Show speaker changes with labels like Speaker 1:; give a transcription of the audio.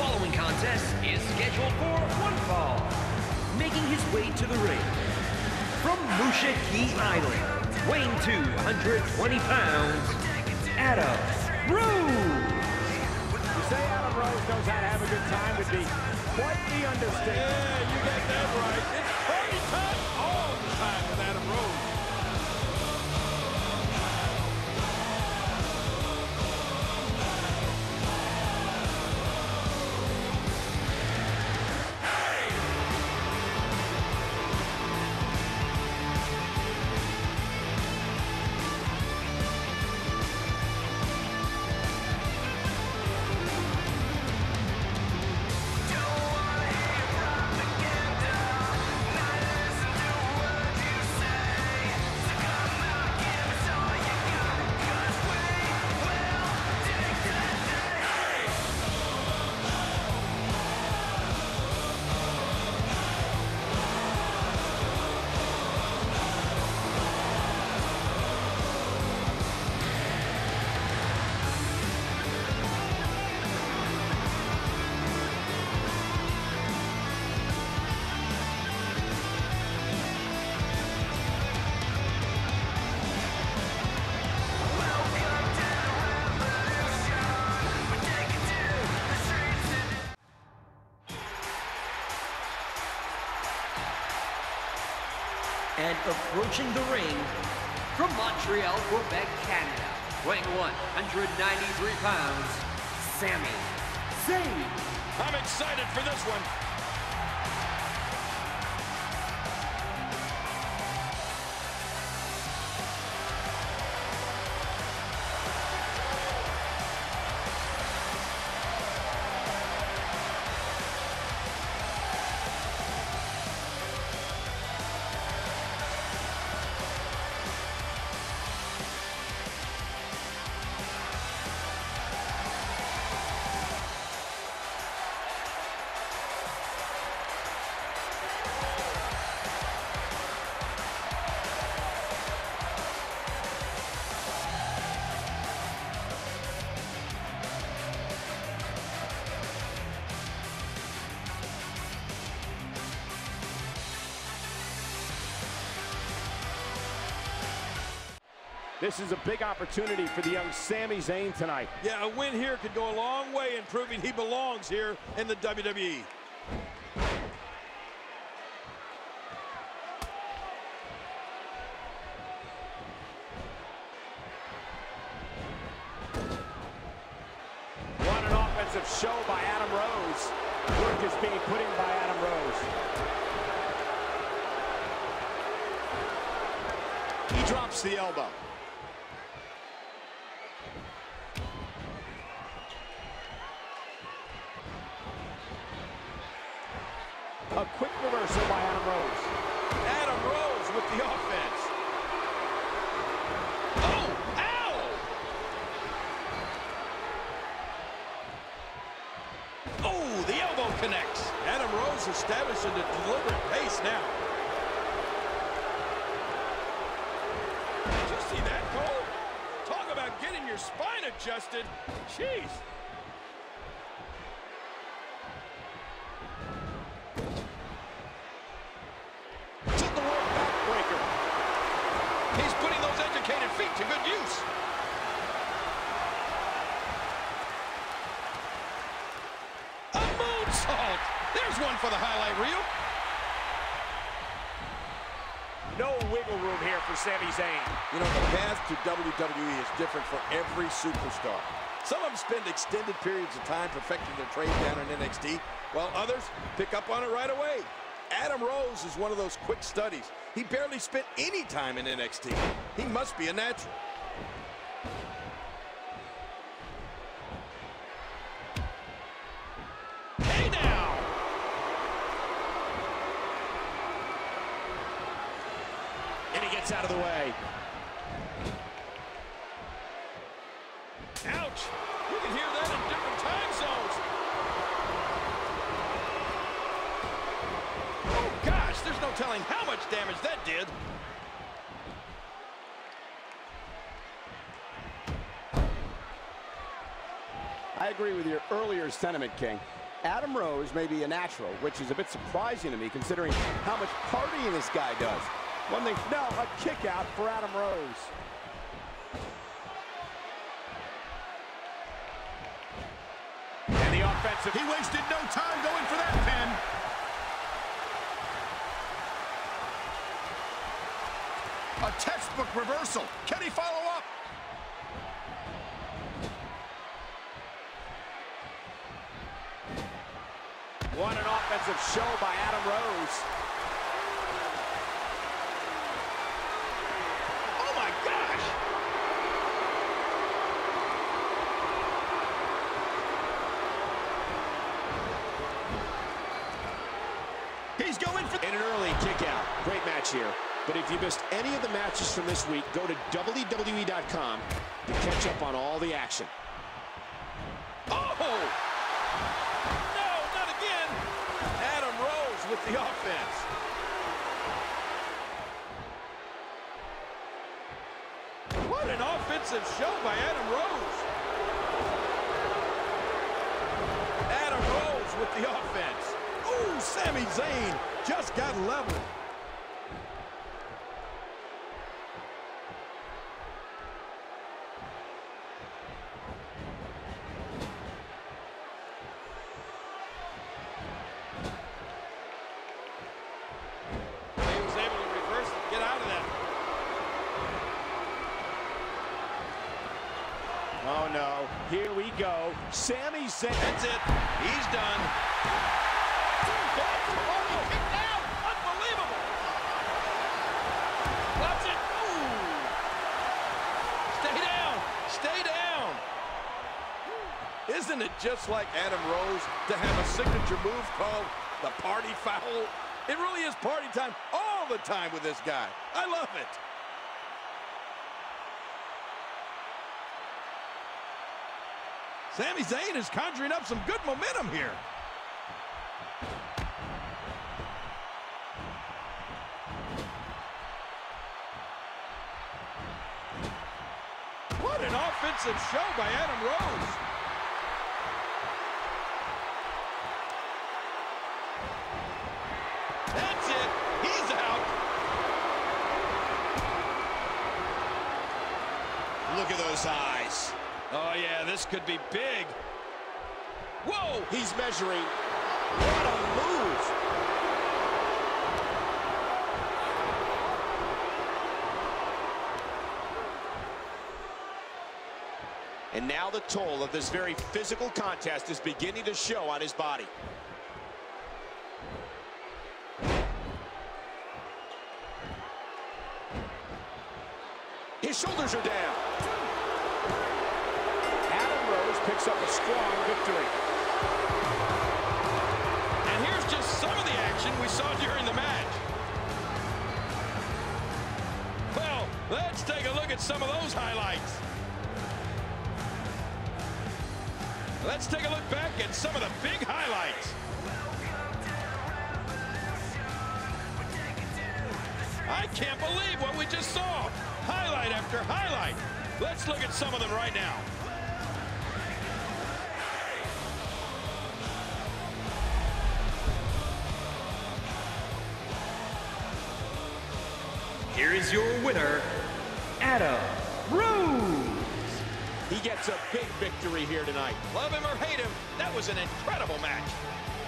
Speaker 1: following contest is scheduled for one fall. Making his way to the ring, from Musha Key Island, weighing 220 pounds, Adam Rose.
Speaker 2: To say Adam Rose knows how to have a good time would be quite the understatement.
Speaker 3: Yeah, you got that right. It's party time all the time with Adam Rose.
Speaker 1: And approaching the ring, from Montreal, Quebec, Canada, weighing 193 pounds, Sami Zayn.
Speaker 3: I'm excited for this one.
Speaker 2: This is a big opportunity for the young Sami Zayn tonight.
Speaker 3: Yeah, a win here could go a long way in proving he belongs here in the WWE.
Speaker 2: What an offensive show by Adam Rose. Work is being put in by Adam Rose.
Speaker 3: He drops the elbow.
Speaker 2: A quick reversal by Adam Rose.
Speaker 3: Adam Rose with the offense. Oh, ow! Oh, the elbow connects. Adam Rose establishing a deliberate pace now. Did you see that, Cole? Talk about getting your spine adjusted. Jeez. He's putting those educated feet to good use. A moonsault. There's one for the highlight reel.
Speaker 2: No wiggle room here for Sami Zayn.
Speaker 4: You know, the path to WWE is different for every superstar. Some of them spend extended periods of time perfecting their trade down in NXT, while others pick up on it right away. Adam Rose is one of those quick studies. He barely spent any time in NXT. He must be a natural.
Speaker 3: Hey now!
Speaker 2: And he gets out of the way.
Speaker 3: Ouch! You can hear that in different time zones. Oh gosh, there's no telling how much damage that did.
Speaker 2: I agree with your earlier sentiment, King. Adam Rose may be a natural, which is a bit surprising to me considering how much partying this guy does. One thing, now a kick out for Adam Rose. And the offensive.
Speaker 5: He wasted no time going for that pin. A textbook reversal. Can he follow up?
Speaker 2: What an offensive show by Adam Rose.
Speaker 3: Oh my gosh!
Speaker 5: He's going for
Speaker 6: an early kick out. Great match here. But if you missed any of the matches from this week, go to WWE.com to catch up on all the action.
Speaker 3: Oh! No, not again! Adam Rose with the offense. What an offensive show by Adam Rose. Adam Rose with the offense. Ooh, Sami Zayn just got leveled.
Speaker 2: Oh no, here we go. Sami Zayn.
Speaker 3: That's it. He's done. Oh, he kicked out. Unbelievable. Watch it. Ooh. Stay down. Stay down. Isn't it just like Adam Rose to have a signature move called the party foul? It really is party time all the time with this guy. I love it. Sami Zayn is conjuring up some good momentum here. What an offensive show by Adam Rose. That's it. He's out.
Speaker 6: Look at those eyes.
Speaker 3: Oh, yeah, this could be big. Whoa!
Speaker 6: He's measuring. What a move! And now the toll of this very physical contest is beginning to show on his body. His shoulders are down.
Speaker 2: Picks up a strong victory.
Speaker 3: And here's just some of the action we saw during the match. Well, let's take a look at some of those highlights. Let's take a look back at some of the big highlights. I can't believe what we just saw. Highlight after highlight. Let's look at some of them right now.
Speaker 1: Here is your winner, Adam Rose.
Speaker 6: He gets a big victory here tonight.
Speaker 3: Love him or hate him, that was an incredible match.